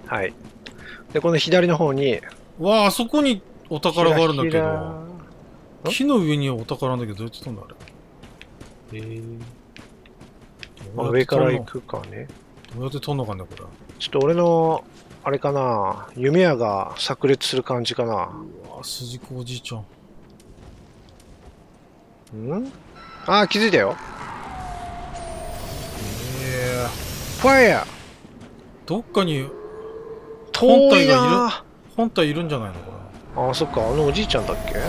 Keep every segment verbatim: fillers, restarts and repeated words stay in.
はい。で、この左の方に、 わあ、あそこにお宝があるんだけひらど。 ひら木の上にお宝なんだけど、どうやって飛んだあれ。えー。 まあ、 どうやっ上から行て飛んのくかね。 どうやって飛んのかね、これ。 ちょっと俺の、あれかな、弓矢が炸裂する感じかな。 うわ、筋子おじいちゃん。 んあー、気づいたよ。 ええファイヤーどっかに本遠い体がいる、 な本体いるんじゃないのこれ。 あー、そっか、あのおじいちゃんだっけ。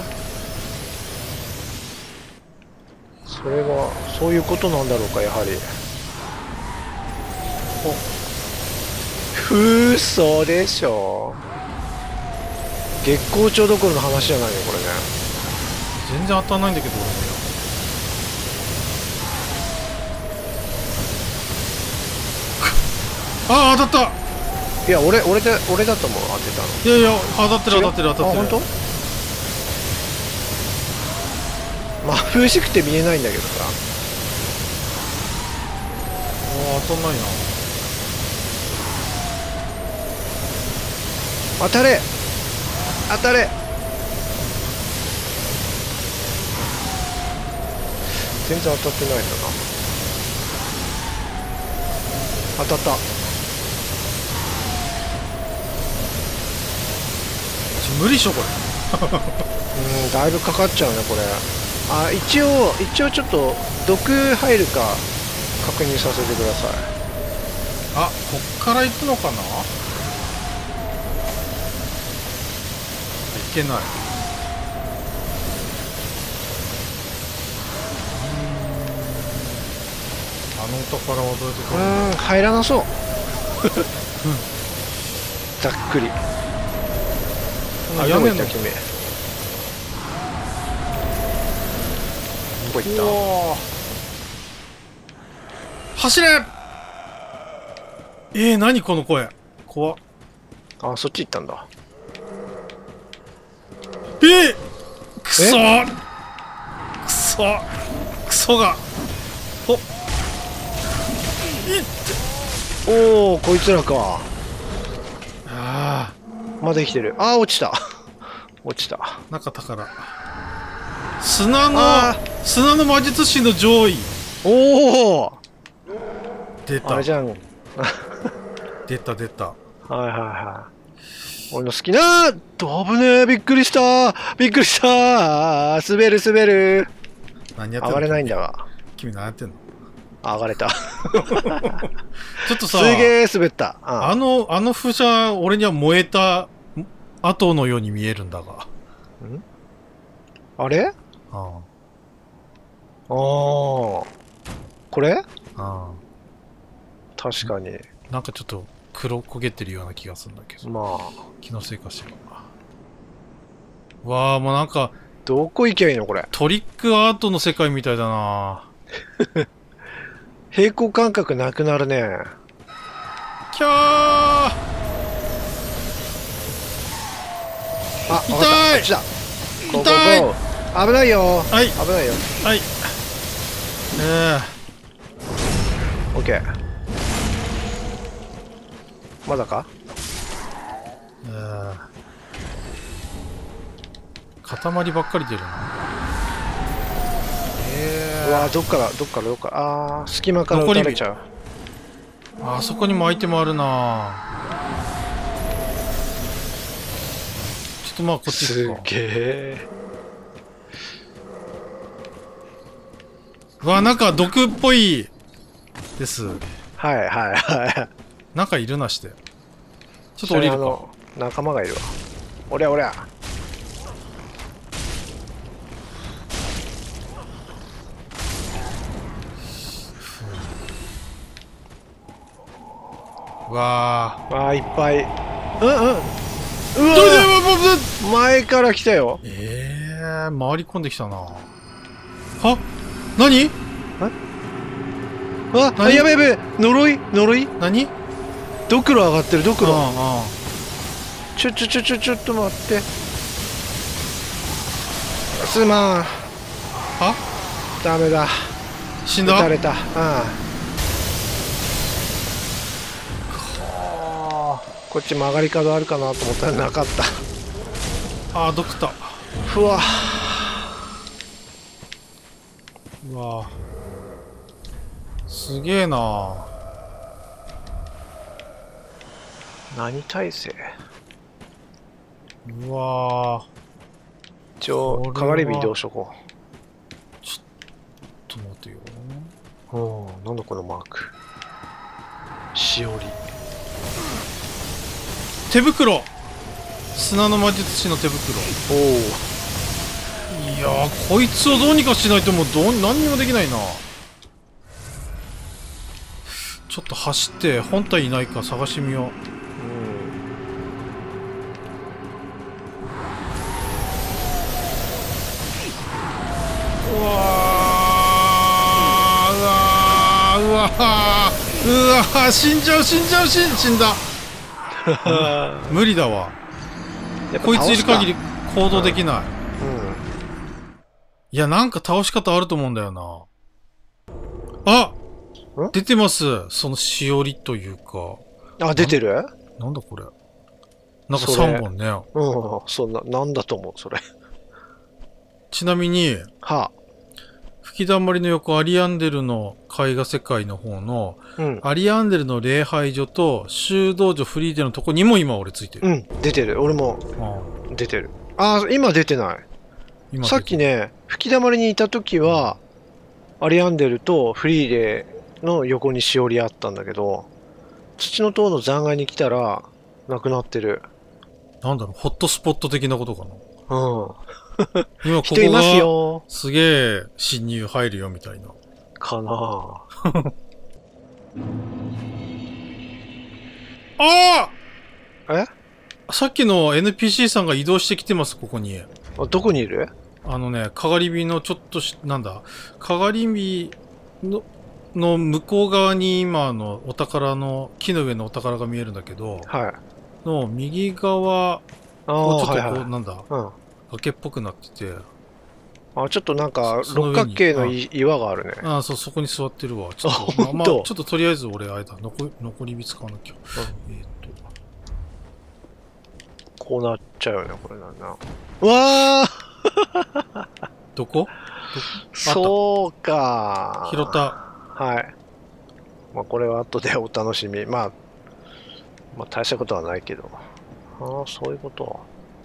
それは、そういうことなんだろうか、やはり。うそでしょ。月光町どころの話じゃないよ、これね。 全然当たんないんだけど、俺の矢。ああ、当たっいや、俺、俺で、俺だと思う、当てたの。 た。いやいや、当たってる当たってる当たってる。 あ、本当？眩しくて見えないんだけどさ。 ああ、当たんないな。 当たれ当たれ全然当たってないんだな。当たった。 無理っしょ、これ。 うん、だいぶかかっちゃうね、これ。あ、一応、一応ちょっと、毒入るか、確認させてください。 あ、こっから行くのかな。いけない。あのお宝はどうやってう取るんだろう。 ーん、入らなそう。ざっくり。あ、どこ行った君。どこ行った？ 走れ。えー、何この声。怖っ。 あ、そっち行ったんだ。 えー、くそーくそくそがほっいっておお、こいつらか。 ああ、 まだ生きてる。あー、落ちた。落ちた。 中宝。砂のあ砂の魔術師の上位。 おお、 出たあれじゃん。はい出た出た。 はいはい。俺の好きなー、危ねえ、びっくりしたー、びっくりしたー、滑る滑る。 何やってんの。 上がれないんだが。 君何やってんの。 上がれた。 ちょっとさ、 すげえ滑った。うん、 あのあの風車、俺には燃えた跡のように見えるんだが。 んあれ？あああ。これ？ あああ、 確かに。 なんかちょっと黒焦げてるような気がするんだけど。 まあ。 気のせいかしら。わあ、もうなんかどこ行けばいいのこれ。 トリックアートの世界みたいだな。 平行感覚なくなるね。 キャー。 あ、 痛い。 わかった。こっちだ。ゴーゴーゴー。危ないよ。 はい。 危ないよ。 はい。えオッケー。まだか？ えー、塊ばっかり出るな。えうわー、どっからどっからどっからあー、隙間から撃たれちゃう。 ー、あそこにもアイテムあるな。ちょっとまあこっちす行くか。 げえ。 うわ、なんか毒っぽいです。 はいはいはい。 なんかいるなして。ちょっと降りるか。 あの仲間がいるわ。おりゃおりゃ。 うわー。 あー、いっぱい。うんうん。うわー、前から来たよ。 ええー、回り込んできたな。は？何？ あ、あ、やべやべ、呪い呪い。 何？ ドクロ上がってる、ドクロ。 ああ、 ちょちょちょちょちょっと待って。すまん。 は？ ダメだ。 死んだ？ 撃たれた。ああ。 こっち曲がり角あるかなと思ったらなかった。 あードクター。 ふわうわすげえな。 何体制。 うわ一応かがり火移動しとこちょっと待てよ。 う。うん、なんだこのマーク。しおり。 手袋。砂の魔術師の手袋。 おお。いやーこいつをどうにかしないともうどう何にもできないな。ちょっと走って本体いないか探してみよう。うわーうわーうわーうわー死んじゃう死んじゃう死ん死んだ無理だわ。こいついる限り行動できない。うん、いやなんか倒し方あると思うんだよな。あ出てます。そのしおりというか。 あ出てる。 なんだこれ。なんかさんぼんね。 うんそんななんだと思うそれ。 ちなみにはあ吹きだまりの横、アリアンデルの絵画世界の方の、うん、アリアンデルの礼拝所と修道女フリーデのとこにも今俺ついてる。 うん、出てる。俺も出てる。ああ、今出てない。今さっきね、吹きだまりにいた時は、アリアンデルとフリーデの横にしおりあったんだけど、土の塔の残骸に来たら、なくなってる。 なんだろう、ホットスポット的なことかな。 うん。 今ここがすげえ侵入入るよみたいなかなああえさっきの エヌピーシー さんが移動してきてます。ここに。 あどこにいる。 あのねかがり火のちょっとしなんだかがり火のの向こう側に今のお宝の木の上のお宝が見えるんだけど、 はい、 の右側をちょっとこう、はいはい、なんだ、うん崖っぽくなってて、 あちょっとなんか六角形の岩があるね。 ああそうそこに座ってるわ。ちょっとまあ、まあ、ちょっととりあえず俺あれだ残残り火使わなきゃ。うん、えっとこうなっちゃうよねこれなんだ。うわーどこ？ そうか。 拾った。 はい。まあこれは後でお楽しみ。まあまあ大したことはないけど。ああそういうこと。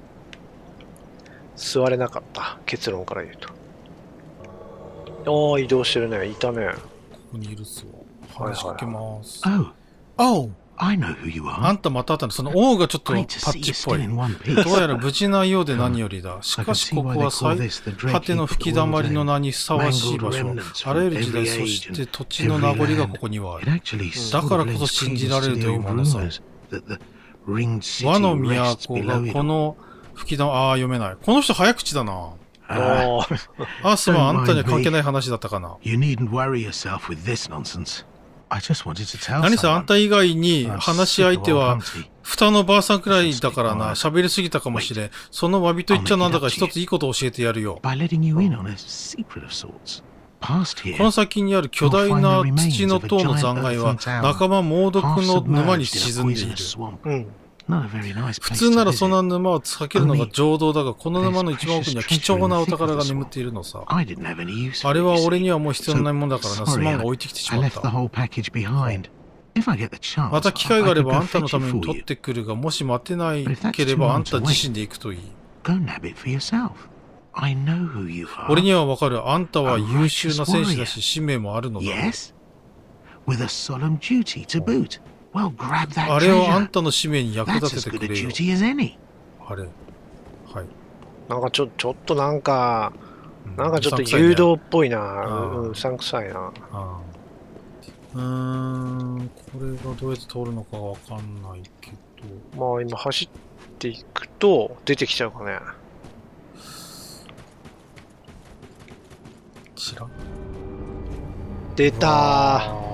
座れなかった。結論から言うと。おー、移動してるね。いたね。 ここにいるっすわ。話しかけます。 Oh. Oh. I know who you are. あんたまた会ったの。その王がちょっとパッチっぽい。どうやら無事なようで何よりだ。しかしここは最果ての吹きだまりの名にふさわしい場所。あらゆる時代、そして土地の名残がここにはある。だからこそ信じられるというものさ。和の都がこの吹きだま、ああ、読めない。この人早口だな。アースマン、あんたには関係ない話だったかな。何せあんた以外に話し相手は、蓋のばあさんくらいだからな、喋りすぎたかもしれん。その詫びと言っちゃなんだか一ついいことを教えてやるよ。この先にある巨大な土の塔の残骸は、仲間猛毒の沼に沈んでいる。うん普通ならそんな沼を避けるのが常道だが、この沼の一番奥には貴重なお宝が眠っているのさ。あれは俺にはもう必要ないもんだからな。すまんが置いてきてしまった。また機会があればあんたのために取ってくるが、もし待てないければあんた自身で行くといい。俺にはわかる。あんたは優秀な戦士だし、使命もあるのだ。あれをあんたの使命に役立ててくれよ。あれ。はい。 なんかちょ、ちょっとなんか、なんかちょっと誘導っぽいな。うさんくさいな。 うーん、これがどうやって通るのかわかんないけど。まあ今走っていくと出てきちゃうかね。 知らん。 出たー。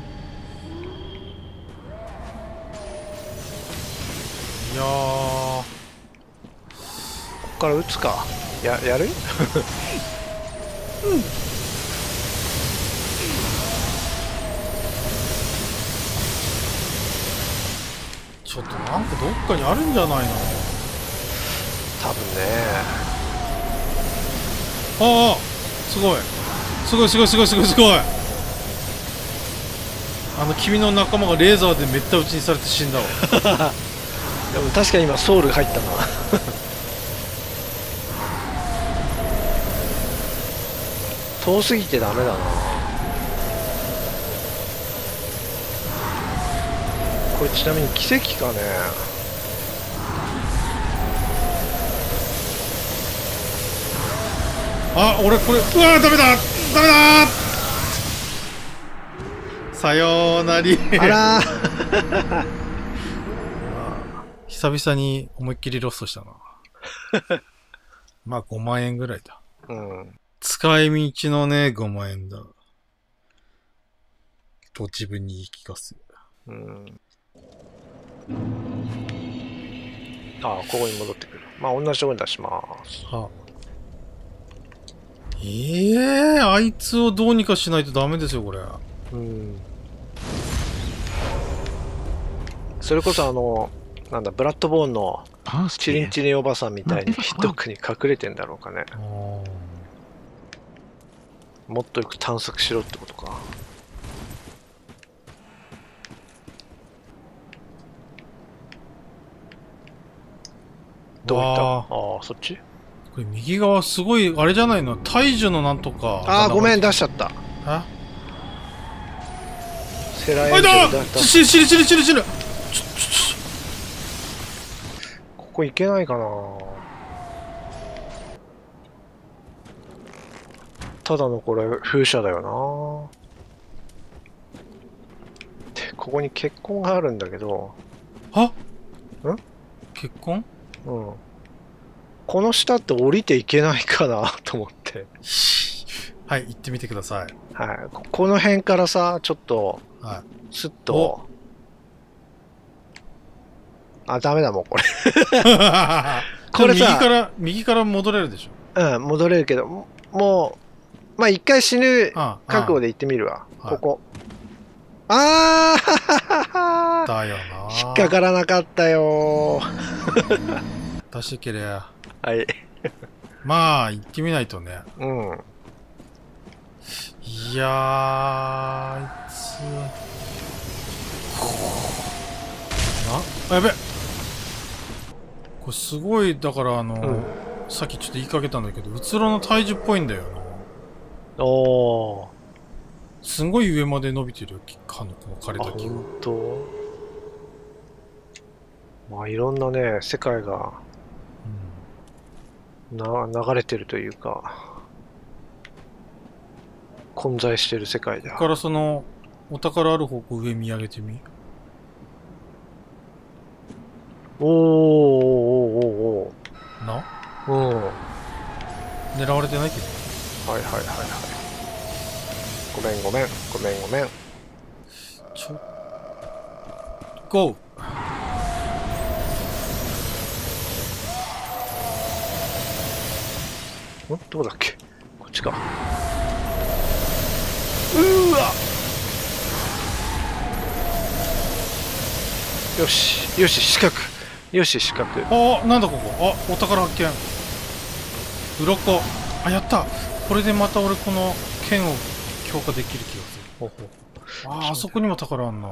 いやーこっから撃つか。や、やるうんちょっとなんかどっかにあるんじゃないの？ 多分ね。 ああ、すごいすごいすごいすごいすごいすごい。あの君の仲間がレーザーでめった打ちにされて死んだわ。 でも確かに今ソウル入ったな。遠すぎてダメだな。これちなみに奇跡かね。 あ、俺これ、うわー、ダメだダメだー。さようなり。 あらー。 久々に思いっきりロストしたな。まあごまん円ぐらいだ。 うん。 使い道のね、ごまん円だ。と自分に言い聞かせる。 うん。ああ、ここに戻ってくる。まあ同じところに出します。 はええー、あいつをどうにかしないとダメですよ、これ。 うん。それこそあの、なんだ、ブラッドボーンのチリンチリンおばさんみたいにどっかに隠れてんだろうかね。もっとよく探索しろってことか。どういった？ああ、そっち？ これ右側すごい、あれじゃないの？大樹のなんとか。 ああ、ごめん、出しちゃった。 え？ セラエンジェルだった。死ぬ死ぬ死ぬ死ぬ死ぬ。 ここ行けないかな。ただのこれ風車だよな。で、ここに血痕があるんだけど。 は？ん？血痕？ うん。この下って降りていけないかなと思って。 はい、行ってみてください。 はい。この辺からさ、ちょっと、 はい、 スッと。あ、ダメだもん、これ。 これさ、右から、右から戻れるでしょ。うん、戻れるけど、もう、まあ一回死ぬ覚悟で行ってみるわ。ああここ。ああだよな。 引っかからなかったよ出してけりゃ。 はい。 まあ、行ってみないとね。 うん。 いやー、あいつ。あ、やべ。これすごい、だからあの、うん、さっきちょっと言いかけたんだけど、うつろの体重っぽいんだよな。 おー。 すごい上まで伸びてるよ、この枯れた木が。 ほんと？まあ、いろんなね、世界が、うん、な流れてるというか、混在してる世界だ。 ここからその、お宝ある方向上見上げてみ。 おーおーおーおーな？ うん。 狙われてないけど。 はいはいはいはい。ごめんごめんごめんごめん。 ちょ。ゴー。 ん？どうだっけ？こっちか。うーわ。よしよし四角。よし四角。 ああ、なんだここ。あ、お宝発見。鱗。あ、やった。これでまた俺この剣を強化できる気がする。ほうほう。ああ、あそこにも宝あんな。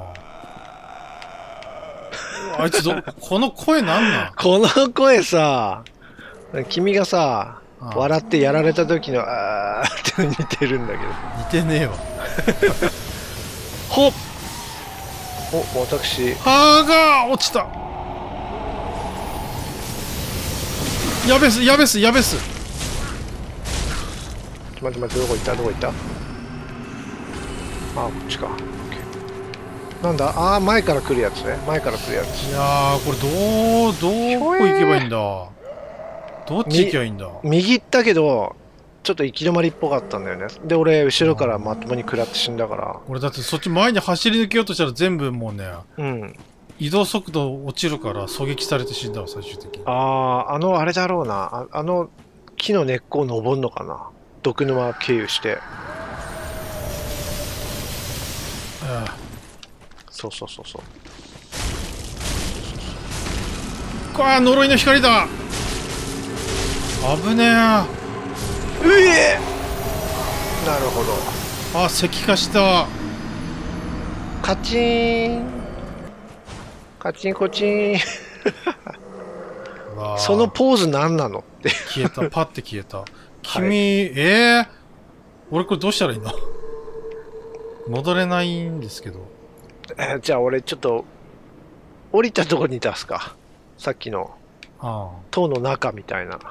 あいつど、この声なんなん？ この声さ、君がさ、ああ笑ってやられた時のあーって似てるんだけど。 似てねえわ。 ほっお、私。 歯が落ちた。やべっす、やべっす、やべっす。 待って待って、どこ行ったどこ行ったああ、こっちか。なんだああ、前から来るやつね。前から来るやつ。 いやー、これどう、どこ行けばいいんだ。どっち行けばいいんだ。 右行ったけど、ちょっと行き止まりっぽかったんだよね。で、俺、後ろからまともに食らって死んだから。 俺だってそっち前に走り抜けようとしたら全部もうね、 うん。 移動速度落ちるから狙撃されて死んだわ、最終的に。 ああ、あの、あれだろうな。あ, あの木の根っこを登るのかな。毒沼経由して。 ああ。 そうそうそうそう。 こわー、呪いの光だ。危ねえ。 うえなるほど。 あ、石化した。 カチーンカチンコチンそのポーズ何なのって消えた。パッて消えた。君、はい、えー、俺これどうしたらいいの？戻れないんですけど。 えー、じゃあ俺ちょっと降りたとこに出すか。さっきの塔の中みたいな。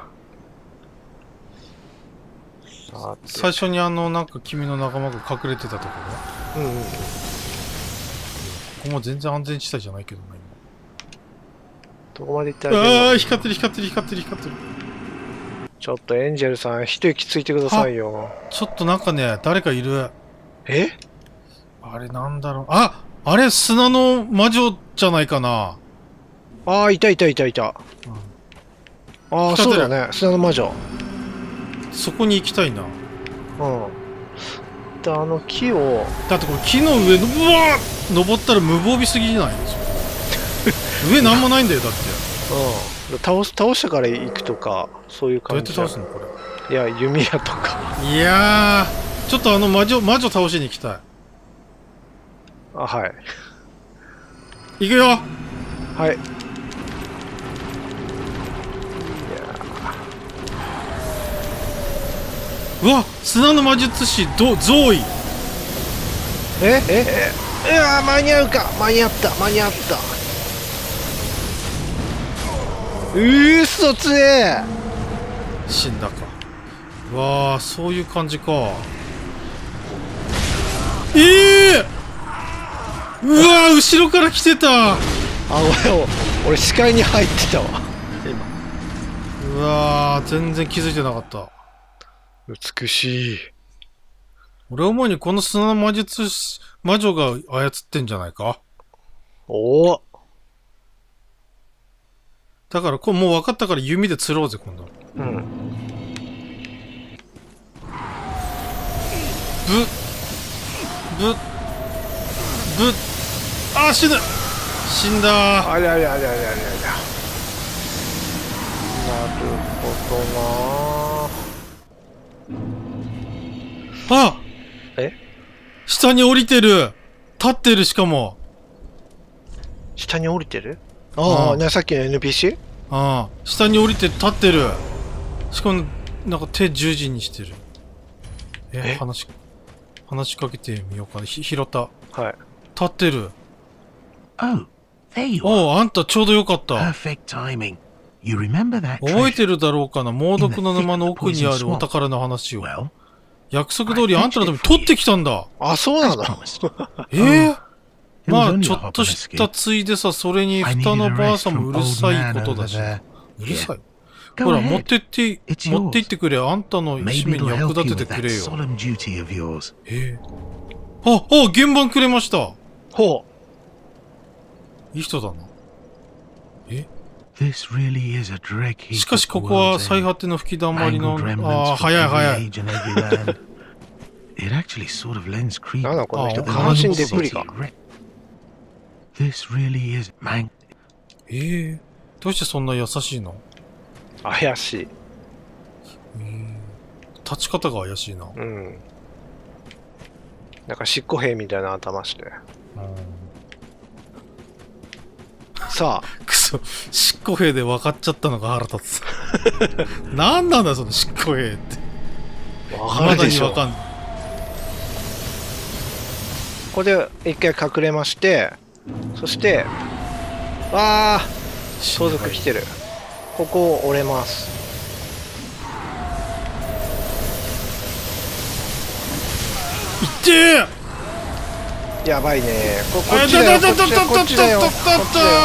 最初にあのなんか君の仲間が隠れてたところ。うんうん。ここも全然安全地帯じゃないけどね。 どこまで行ったらいいの？ ああ、光ってる光ってる光ってる光ってる。 ちょっとエンジェルさん一息ついてくださいよ。 ちょっとなんかね、誰かいる。 え？ あれなんだろう。あ、あれ砂の魔女じゃないかな。 ああ、いたいたいたいた。うん、ああ、そうだね、砂の魔女。 そこに行きたいな。うん。 で、あの木を。 だってこれ木の上の、うわー登ったら無防備すぎじゃないですか。上なんもないんだよ、だって。 うん。倒す、倒したから行くとか、そういう感じ。 どうやって倒すのこれ。いや、弓矢とか。 いやー、ちょっとあの魔女、魔女倒しに行きたい。 あ、はい。 行くよ。 はい。 うわ、砂の魔術師ゾーイ。 えええうわ、間に合うか。間に合った間に合った。うーそつえ。 死んだか。うわあ、そういう感じか。ええー、うわー、後ろから来てた。あ、 俺俺視界に入ってたわ今。うわー、全然気づいてなかった。 美しい。 俺思うにこの砂の魔術師魔女が操ってんじゃないか。 おお。 だからこうもう分かったから弓で釣ろうぜ今度。うん。ぶぶぶあー、死ぬ。死んだー。 ありゃりゃりゃりゃりゃりゃ。なるほどなー。 あ、 え？ 下に降りてる。立ってる。しかも下に降りてる。ああ、ね、さっきの エヌピーシー？ ああ、下に降りて立ってる。しかもなんか手十字にしてる。え、え話し話しかけてみようかな。ひ拾った。 はい。 立ってる。 おおう、あんたちょうどよかった。 覚えてるだろうかな、猛毒の沼の奥にあるお宝の話を。約束通りあんたのために取ってきたんだ。 あ、そうなの？ ええー、まあちょっとしたついでさ、それに蓋のばあさんもうるさいことだし。うるさい。ほら、持ってって、持って行ってくれ。あんたの使命に役立ててくれよ。ええー。あ、あ、原版くれました。 ほう。いい人だな。え？しかしここは最果ての吹きだまりの、ああ、早い早い。 なんだこの人、下半身でブリか。 ええー、どうしてそんな優しいの？ 怪しい。 うん。立ち方が怪しいな。 うん。なんか執行兵みたいな頭して。うん。さあ。 くそ、執行兵で分かっちゃったのが腹立つ。なんなんだその執行兵って。 分かるでしょ。 わかんない。 ここで一回隠れまして、そして、わあ、盗賊来てる。ここを折れます。 いってー。やばいね。ここっちだよ。こっちだよ。こっちだよ。こっちだよ。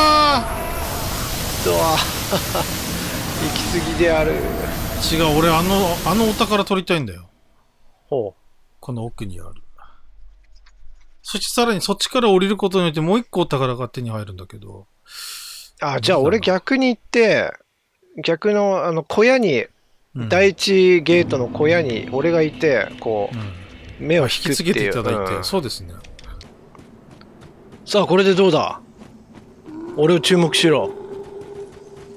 ドア。行き過ぎである。 違う、俺あのあのお宝取りたいんだよ。 ほう。 この奥にある。そしてさらにそっちから降りることによってもう一個お宝が手に入るんだけど。 あ、じゃあ俺逆に行って、逆のあの小屋に、うん、第一ゲートの小屋に俺がいて、こう、うん、目を引きつけていただいて、 うん、そうですね。 さあこれでどうだ？俺を注目しろ。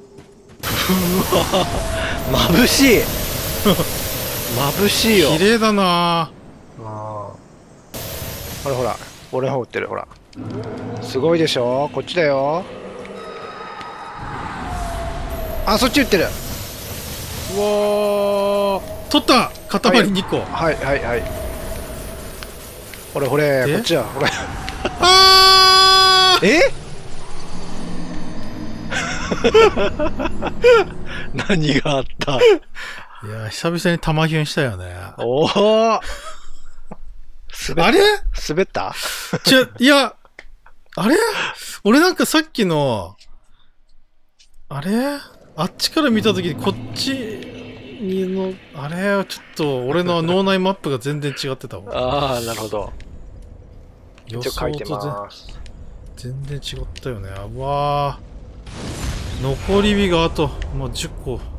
眩しい眩しいよ。 綺麗だなあ。 ほらほら、俺が撃ってる、ほら。すごいでしょ。こっちだよ。あ、そっち撃ってる。 うわー、取った。塊にこ。 はいはいはい。ほれほれ、こっちだ、ほれ。 あーえ何があった？ いや、久々に玉ヒュンしたよね。 おお。 あれ滑ったじゃ、いや、あれ俺なんかさっきの、あれあっちから見たときにこっちにの、あれちょっと俺の脳内マップが全然違ってたわ。 ああ、なるほど。 予想と全然違ったよね。うわー。残り火があと、もうじゅっこ。